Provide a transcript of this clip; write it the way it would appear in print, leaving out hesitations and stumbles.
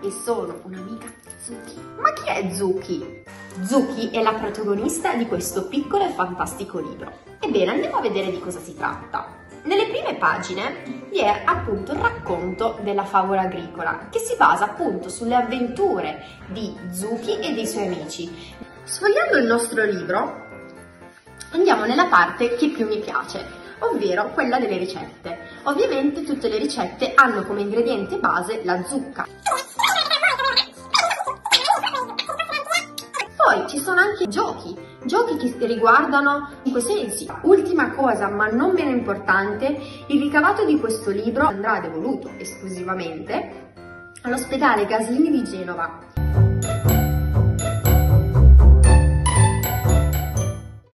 e sono un'amica Zuki. Ma chi è Zuki? Zuki è la protagonista di questo piccolo e fantastico libro. Ebbene, andiamo a vedere di cosa si tratta. Nelle prime pagine vi è appunto il racconto della favola agricola, che si basa appunto sulle avventure di Zuki e dei suoi amici. Sfogliando il nostro libro andiamo nella parte che più mi piace, ovvero quella delle ricette. Ovviamente tutte le ricette hanno come ingrediente base la zucca. Poi ci sono anche giochi che riguardano 5 sensi. Ultima cosa, ma non meno importante, il ricavato di questo libro andrà devoluto esclusivamente all'ospedale Gaslini di Genova.